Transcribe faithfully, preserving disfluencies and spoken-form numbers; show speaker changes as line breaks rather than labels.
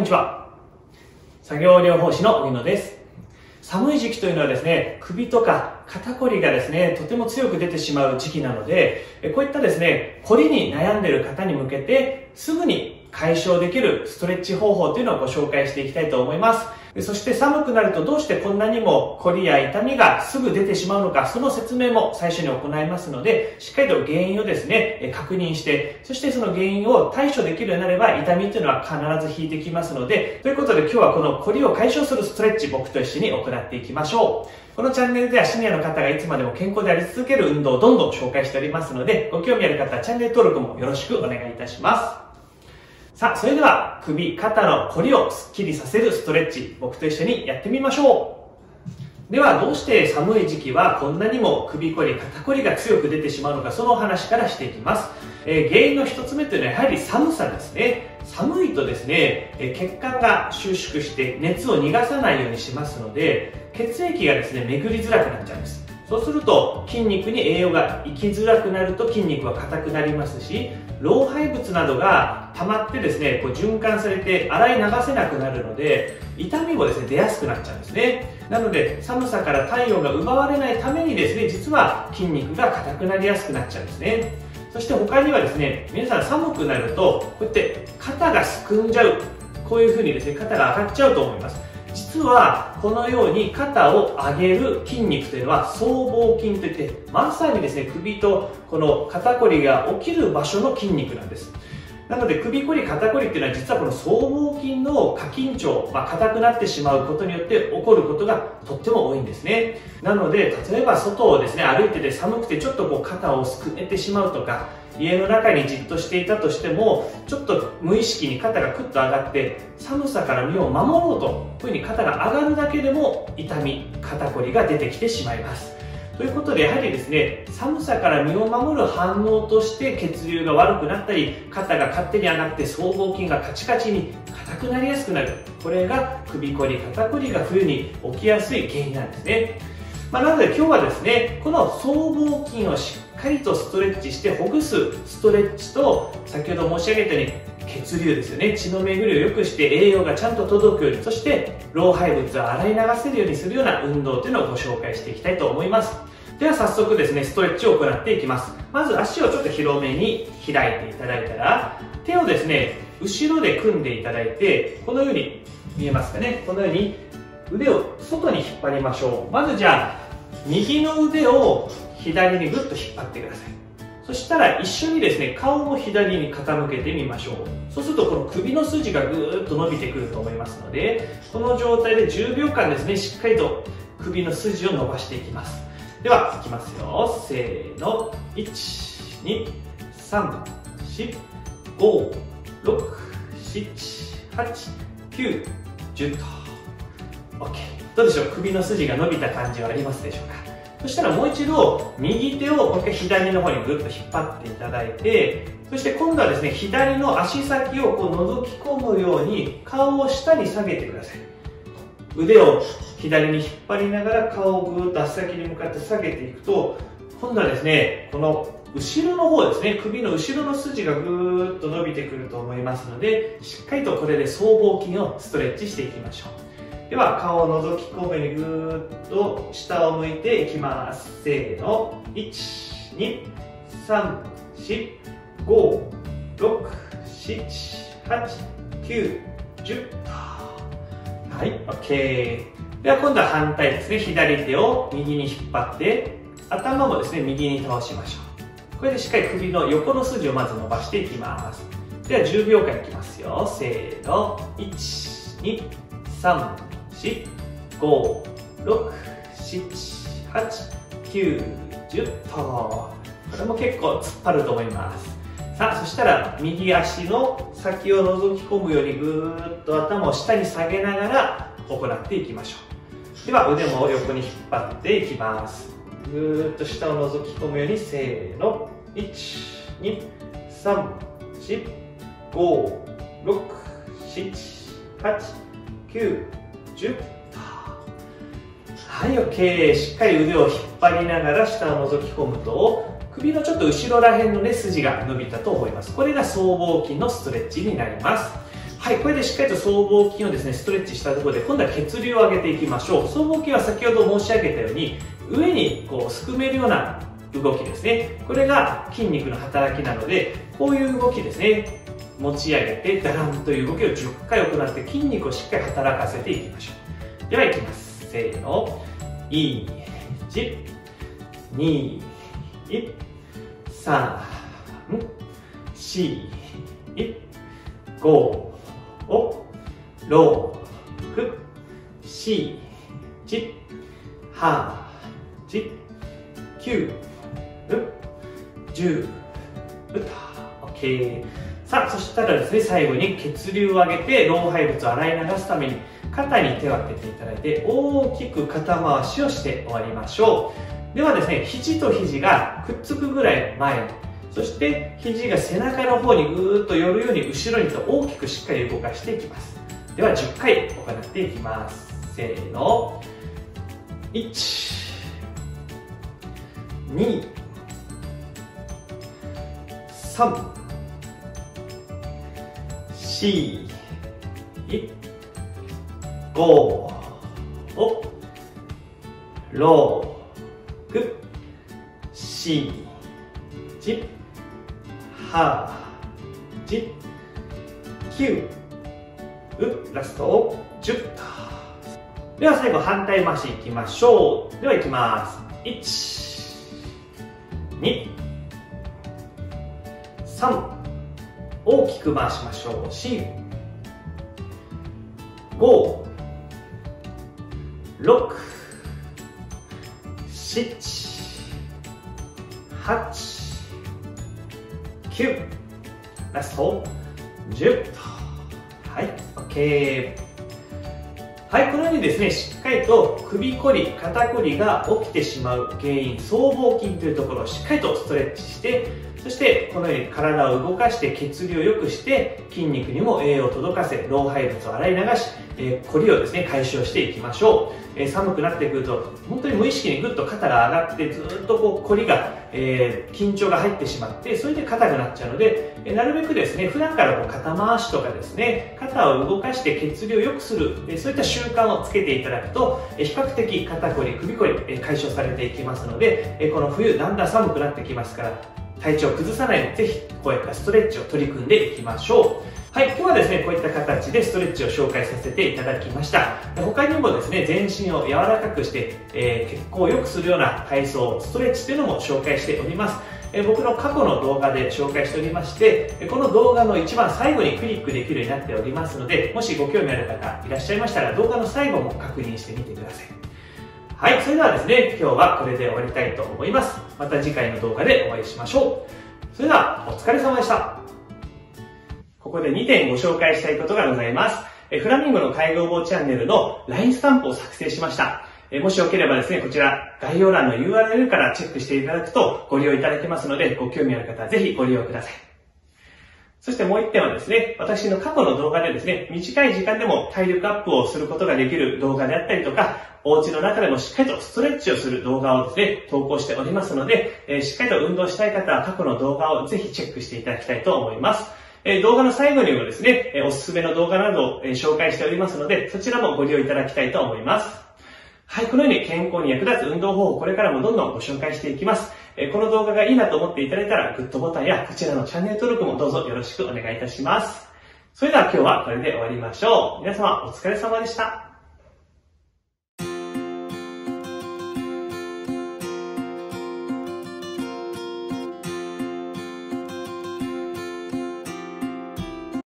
ちは。作業療法士の荻野です。寒い時期というのはですね、首とか肩こりがですね、とても強く出てしまう時期なので、こういったですね、こりに悩んでいる方に向けて、すぐに解消できるストレッチ方法というのをご紹介していきたいと思います。そして寒くなるとどうしてこんなにもこりや痛みがすぐ出てしまうのか、その説明も最初に行いますので、しっかりと原因をですね、確認して、そしてその原因を対処できるようになれば痛みというのは必ず引いてきますので、ということで今日はこのこりを解消するストレッチ、僕と一緒に行っていきましょう。このチャンネルではシニアの方がいつまでも健康であり続ける運動をどんどん紹介しておりますので、ご興味ある方はチャンネル登録もよろしくお願いいたします。さあ、それでは首、肩のこりをスッキリさせるストレッチ、僕と一緒にやってみましょう。では、どうして寒い時期はこんなにも首こり、肩こりが強く出てしまうのか、そのお話からしていきます。えー、原因の一つ目というのはやはり寒さですね。寒いとですね、えー、血管が収縮して熱を逃がさないようにしますので、血液がですね、巡りづらくなっちゃうんです。そうすると筋肉に栄養が行きづらくなると筋肉は硬くなりますし、老廃物などが溜まってですね、こう循環されて洗い流せなくなるので、痛みもですね、出やすくなっちゃうんですね。なので寒さから体温が奪われないためにですね、実は筋肉が硬くなりやすくなっちゃうんですね。そして他にはですね、皆さん寒くなるとこうやって肩がすくんじゃう、こういう風にですね、肩が上がっちゃうと思います。実はこのように肩を上げる筋肉というのは僧帽筋といって、まさにですね、首とこの肩こりが起きる場所の筋肉なんです。なので首こり肩こりっていうのは実はこの僧帽筋の過緊張、まあ、硬くなってしまうことによって起こることがとっても多いんですね。なので例えば外をですね、歩いてて寒くてちょっとこう肩をすくめてしまうとか、家の中にじっとしていたとしてもちょっと無意識に肩がクッと上がって寒さから身を守ろうと、こういうふうに肩が上がるだけでも痛み、肩こりが出てきてしまいます。ということでやはりですね、寒さから身を守る反応として血流が悪くなったり、肩が勝手に上がって僧帽筋がカチカチに硬くなりやすくなる。これが首こり、肩こりが冬に起きやすい原因なんですね。まあ、なので今日はですね、この僧帽筋をしっかりとストレッチしてほぐすストレッチと、先ほど申し上げたように血流ですよね、血の巡りを良くして栄養がちゃんと届くように、そして老廃物を洗い流せるようにするような運動というのをご紹介していきたいと思います。では早速ですね、ストレッチを行っていきます。まず足をちょっと広めに開いていただいたら、手をですね、後ろで組んでいただいて、このように見えますかね、このように腕を外に引っ張りましょう。まずじゃあ右の腕を左にぐっと引っ張ってください。そしたら一緒にですね、顔も左に傾けてみましょう。そうするとこの首の筋がぐーっと伸びてくると思いますので、この状態でじゅうびょうかんですね、しっかりと首の筋を伸ばしていきます。では、いきますよ。せーの。いち、に、さん、よん、ご、ろく、なな、はち、きゅう、じゅうと。OK。どうでしょう、首の筋が伸びた感じはありますでしょうか。そしたらもう一度、右手をもう一回左の方にぐっと引っ張っていただいて、そして今度はですね、左の足先をこう覗き込むように顔を下に下げてください。腕を左に引っ張りながら顔をぐーっと足先に向かって下げていくと、今度はですね、この後ろの方ですね、首の後ろの筋がぐーっと伸びてくると思いますので、しっかりとこれで僧帽筋をストレッチしていきましょう。では顔を覗き込むようにぐーっと下を向いていきます。せーの。いち、に、さん、よん、ご、ろく、なな、はち、きゅう、じゅうと。はい、OK。では今度は反対ですね。左手を右に引っ張って、頭もですね、右に倒しましょう。これでしっかり首の横の筋をまず伸ばしていきます。ではじゅうびょうかんいきますよ。せーの。いち、に、さん、よん、ご、ろく、なな、はち、きゅう、じゅうと。これも結構突っ張ると思います。さあ、そしたら右足の先を覗き込むようにぐーっと頭を下に下げながら行っていきましょう。では腕も横に引っ張っていきます。ぐーっと下を覗き込むように、せーの。いち、に、さん、よん、ご、ろく、なな、はち、きゅう、じゅうと。はい、OK。しっかり腕を引っ張りながら下を覗き込むと、首のちょっと後ろら辺のね、筋が伸びたと思います。これが僧帽筋のストレッチになります。 はい、これでしっかりと僧帽筋をですね、ストレッチしたところで、今度は血流を上げていきましょう。僧帽筋は先ほど申し上げたように、上にこうすくめるような動きですね。これが筋肉の働きなので、こういう動きですね。持ち上げて、ダランという動きをじゅっかい行って、筋肉をしっかり働かせていきましょう。では、いきます。せーの。いち、に、さん、よん、ご、ろく、なな、はち、きゅう、じゅう、OK。さあ、そしたらですね、最後に血流を上げて、老廃物を洗い流すために、肩に手を当てていただいて、大きく肩回しをして終わりましょう。ではですね、肘と肘がくっつくぐらい前に、そして肘が背中の方にぐーっと寄るように後ろにと大きくしっかり動かしていきます。ではじゅっかい行っていきます。せーの。いち、に、さん、よん、ご、ろく、なな、はち、きゅう、ラストじゅうと。では最後反対回しいきましょう。ではいきます。いち、に、さん、大きく回しましょう。よん、ご、ろく、なな、はち、きゅう、ラストじゅうと。はい、OK。はい、このようにですね、しっかりと首こり、肩こりが起きてしまう原因、僧帽筋というところをしっかりとストレッチして、そしてこのように体を動かして血流を良くして筋肉にも栄養を届かせ、老廃物を洗い流し、えー、こりをですね、解消していきましょう。えー、寒くなってくると、本当に無意識にぐっと肩が上がって、ずっとこう、こりが、えー、緊張が入ってしまって、それで硬くなっちゃうので、えー、なるべくですね、普段からこう肩回しとかですね、肩を動かして血流を良くする、えー、そういった習慣をつけていただくと、えー、比較的肩こり、首こり、えー、解消されていきますので、えー、この冬だんだん寒くなってきますから、体調を崩さないようにぜひこういったストレッチを取り組んでいきましょう。はい、今日はですね、こういった形でストレッチを紹介させていただきました。他にもですね、全身を柔らかくして、えー、血行を良くするような体操、ストレッチというのも紹介しております。えー、僕の過去の動画で紹介しておりまして、この動画の一番最後にクリックできるようになっておりますので、もしご興味ある方いらっしゃいましたら動画の最後も確認してみてください。はい、それではですね、今日はこれで終わりたいと思います。また次回の動画でお会いしましょう。それでは、お疲れ様でした。ここでにてんご紹介したいことがございます。フラミンゴの介護予防チャンネルの ライン スタンプを作成しました。もしよければですね、こちら概要欄の ユーアールエル からチェックしていただくとご利用いただけますので、ご興味ある方はぜひご利用ください。そしてもう一点はですね、私の過去の動画でですね、短い時間でも体力アップをすることができる動画であったりとか、お家の中でもしっかりとストレッチをする動画をですね、投稿しておりますので、えー、しっかりと運動したい方は過去の動画をぜひチェックしていただきたいと思います。えー、動画の最後にもですね、えー、おすすめの動画などを、えー、紹介しておりますので、そちらもご利用いただきたいと思います。はい、このように健康に役立つ運動方法、これからもどんどんご紹介していきます。えー、この動画がいいなと思っていただいたら、グッドボタンやこちらのチャンネル登録もどうぞよろしくお願いいたします。それでは今日はこれで終わりましょう。皆様お疲れ様でした。